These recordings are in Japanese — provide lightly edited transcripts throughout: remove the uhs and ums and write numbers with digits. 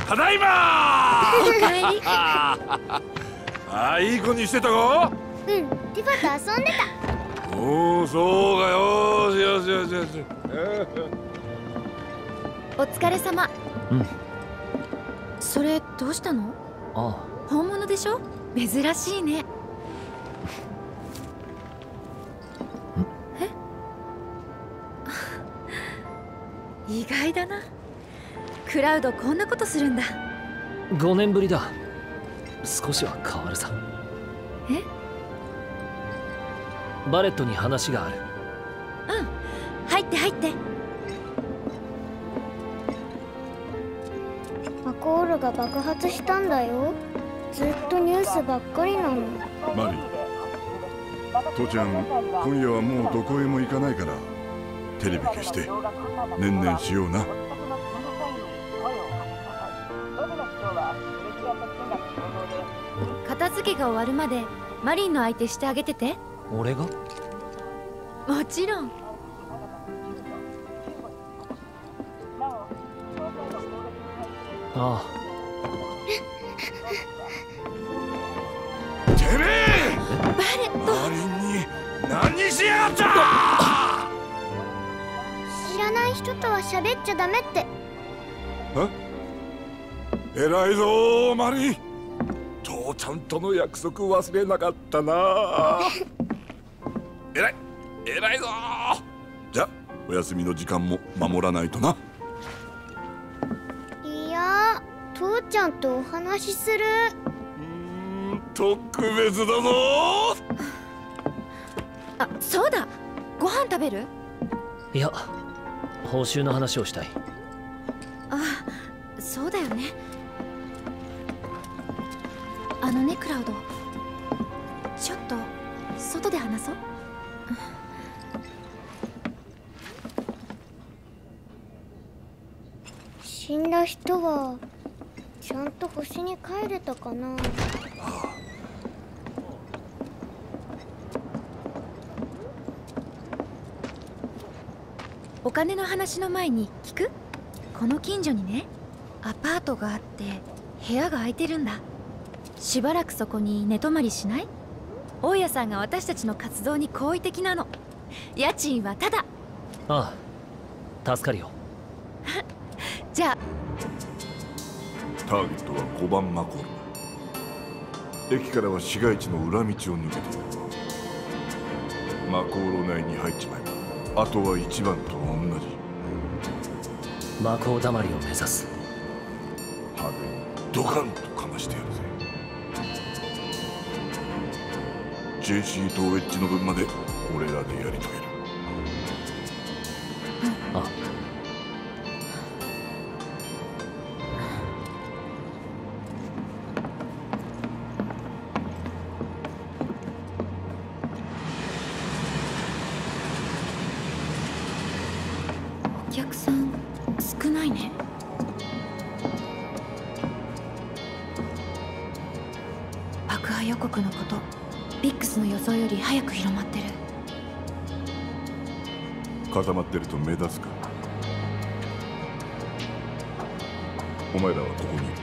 ただいまおかえり。 いい子にしてたか？ うん、ティファと遊んでた。 おお、そうか。よしよしよしよし。 お疲れ様。 うん。 それどうしたの？ ああ、本物でしょ？珍しいね。え？意外だな。クラウドこんなことするんだ。 5年ぶりだ。少しは変わるさ。 え？ バレットに話がある。 うん、入って入って。 マコールが爆発したんだよ。ずっとニュースばっかりなの。 マリー、父ちゃん今夜はもうどこへも行かないからテレビ消してねんねんしような。 片付けが終わるまでマリンの相手してあげてて。 俺が？ もちろん。 ああ。 てめえ！ バレット！ マリンに何しやがった！ 知らない人とは喋っちゃダメって。 偉いぞマリン。父ちゃんとの約束忘れなかったな。偉い偉いぞ。じゃあお休みの時間も守らないとな。 いや、父ちゃんとお話しする。 特別だぞ。 あ、そうだ。ご飯食べる？ いや、報酬の話をしたい。 あ、そうだよね。あのね、クラウド。ちょっと外で話そう。 死んだ人はちゃんと星に帰れたかな。 お金の話の前に聞く？この近所にね、アパートがあって部屋が空いてるんだ。しばらくそこに寝泊まりしない？大家さんが私たちの活動に好意的なの。家賃はタダ。 ああ、助かるよ。 じゃあターゲットは5番マコール。駅からは市街地の裏道を抜けている。マコール内に入っちまえばあとは1番と同じ。 魔法だまりを目指す。 派手にドカンとかましてやるぜ。JC とウェッジの分まで俺らでやり遂げる。 ああ。 お客さん少ないね。爆破予告のこと、ビックスの予想より早く広まってる。 固まってると目立つか。お前らはここにいる。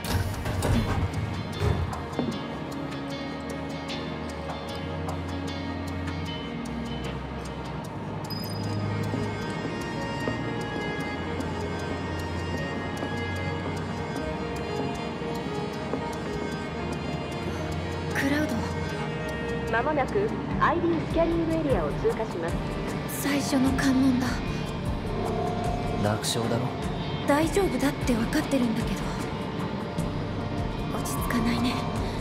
クラウド、 まもなく ID スキャニングエリアを通過します。 最初の関門だ。 楽勝だろ。 大丈夫だって分かってるんだけど、落ち着かないね。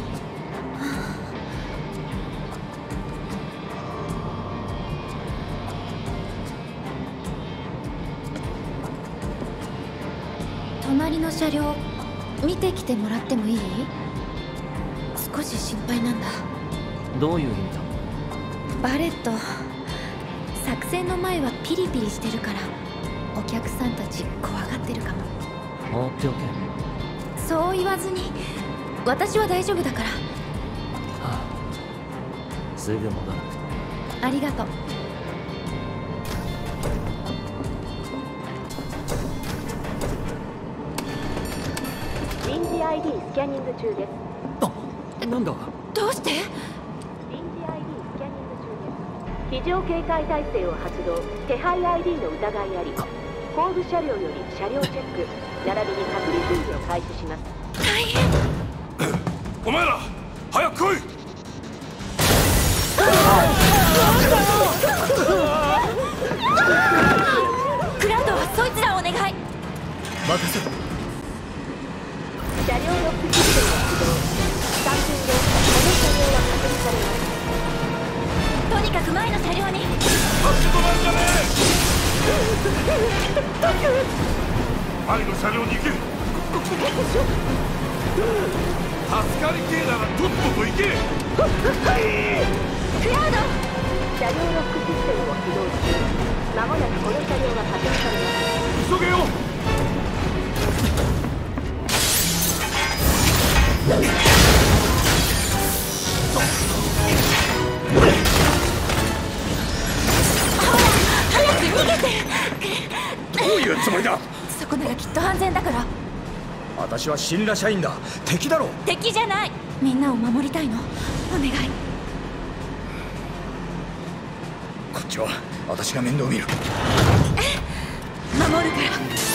隣の車両見てきてもらってもいい？少し心配なんだ。 どういう意味だ？ バレット、作戦の前はピリピリしてるからお客さんたち怖がってるかも。 放っておけ。 そう言わずに、私は大丈夫だから。 はあ、すぐ戻る。 ありがとう。 人 ID スキャニング中です。 あ、なんだ。 どうして？ 臨時 ID スキャニング中です。非常警戒態勢を発動。手配 ID の疑いあり。後部車両より車両チェック並びに隔離準備を開始します。 大変。 お前ら早く来い。 クラウドはそいつらをお願い。 任せろ。 車両ロックシステムを起動。3分でこの車両は確認されます。 とにかく前の車両に。 立ち止まんじゃねえ。前の車両に行け。助かりてえならとっとと行け。 クラウド。 車両ロックシステムを起動中。まもなくこの車両が発見されます。 急げよ。 早く逃げて。 どういうつもりだ。 そこならきっと安全だから。 私は信頼社員だ。敵だろ。 敵じゃない。みんなを守りたいの。お願い。 こっちは私が面倒見る。 守るから。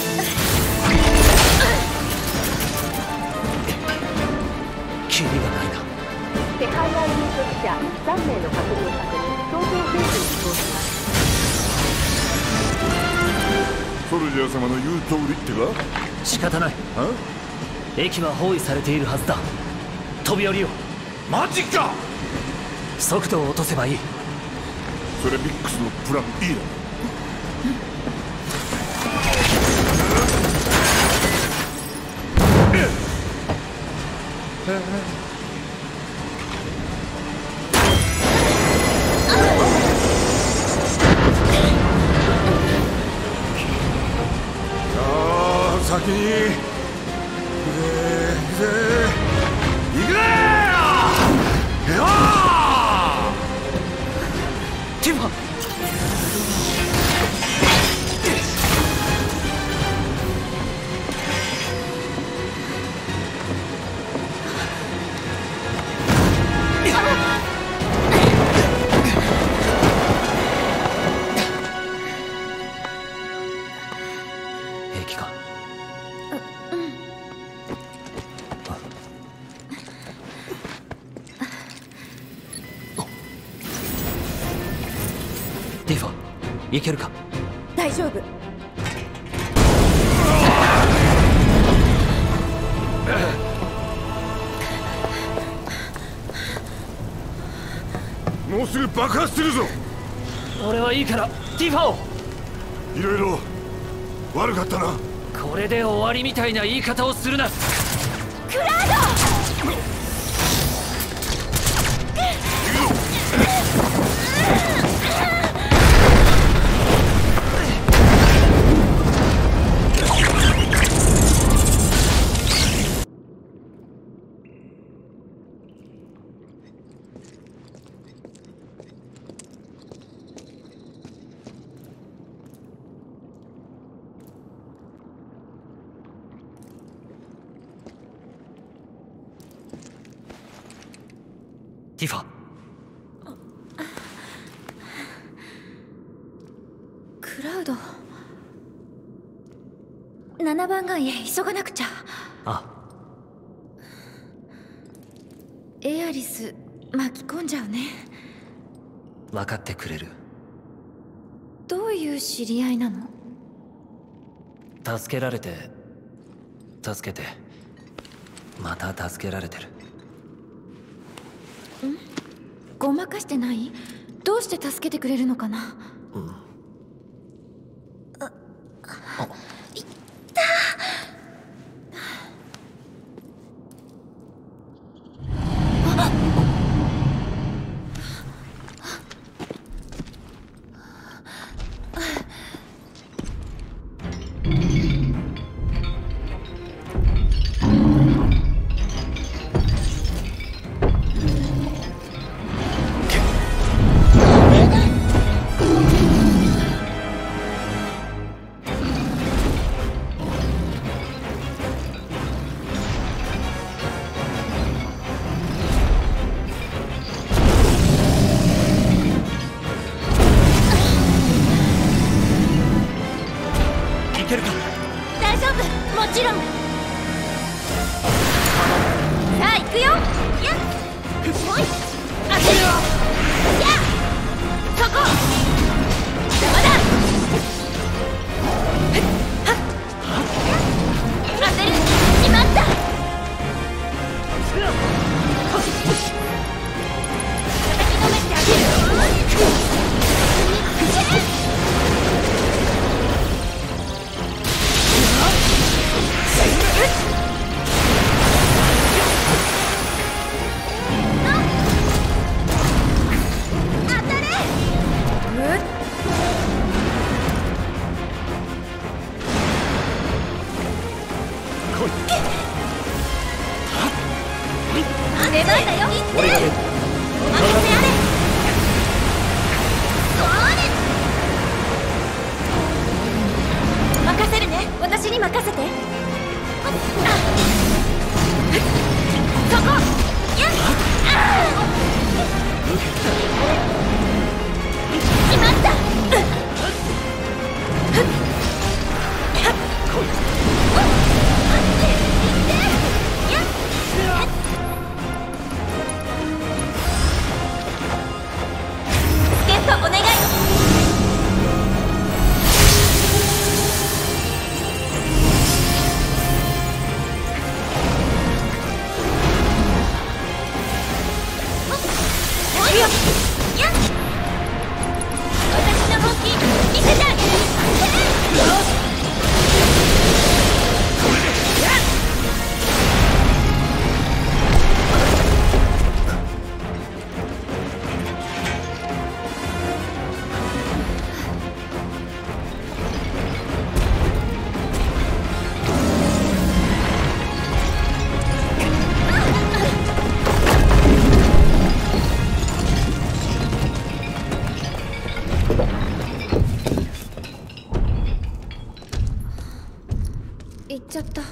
キリがないな。 手配 ID 所持者3名の確認を確認。逃走フェーズに移行します。 ソルジャー様の言う通りってか。 仕方ない。 あ？ 駅は包囲されているはずだ。飛び降りよう。 マジか。 速度を落とせばいい。 それミックスのプラン E だ。先に行くぜ行くぜ。 ティファ。平気か。ティファ、いけるか。 大丈夫。 もうすぐ爆発するぞ。 俺はいいからティファを。 いろいろ悪かったな。 これで終わりみたいな言い方をするな。 クラウド。 ティファ。 クラウド。7番街へ急がなくちゃ。 あ、 エアリス巻き込んじゃうね。 分かってくれる。 どういう知り合いなの？ 助けられて助けてまた助けられてる。 ごまかしてない？どうして助けてくれるのかな？ 大丈夫、もちろん。さあ行くよ。やっほい、当てる。やっそこ邪魔だ。当てる、決まった。叩き止めてあげる。出番だよ。行って。お任せあれ。任せるね。私に任せて。そこ。やっ。決まった。お願い。私の本気見せてあげる。行っちゃった。こ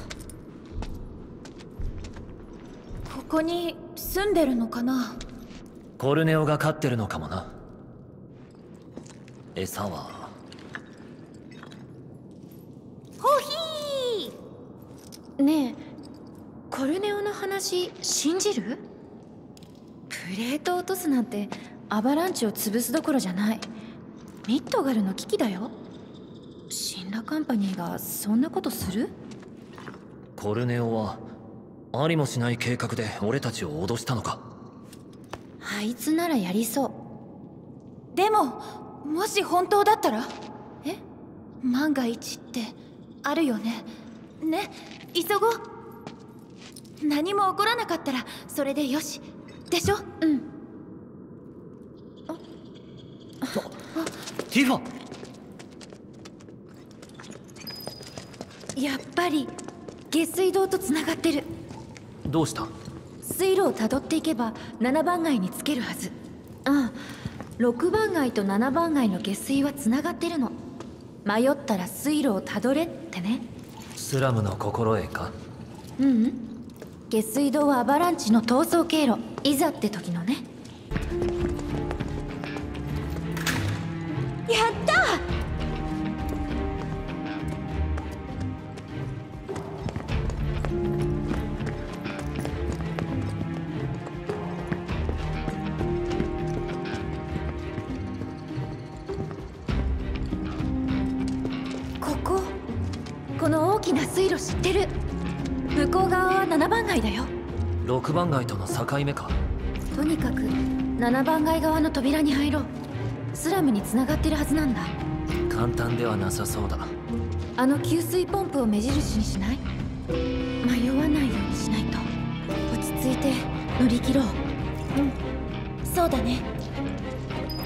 こに住んでるのかな。 コルネオが飼ってるのかもな。餌はホヒー。ねえ、コルネオの話信じる？プレートを落とすなんてアバランチを潰すどころじゃない。ミッドガルの危機だよ。シンラカンパニーがそんなことする？ コルネオはありもしない計画で俺たちを脅したのか。 あいつならやりそう。でももし本当だったら？え？万が一ってあるよね。ね、急ごう。何も起こらなかったらそれでよしでしょ。うん。 ティファ。 やっぱり下水道とつながってる。 どうした？ 水路をたどっていけば7番街につけるはず。ああ、6番街と7番街の下水はつながってるの。迷ったら水路をたどれってね。 スラムの心得か？ ううん、下水道はアバランチの逃走経路。いざって時のね。やった！この大きな水路知ってる？向こう側は7番街だよ。 6番街との境目か。 とにかく7番街側の扉に入ろう。スラムに繋がってるはずなんだ。 簡単ではなさそうだ。 あの給水ポンプを目印にしない？迷わないようにしないと。落ち着いて乗り切ろう。うん、そうだね。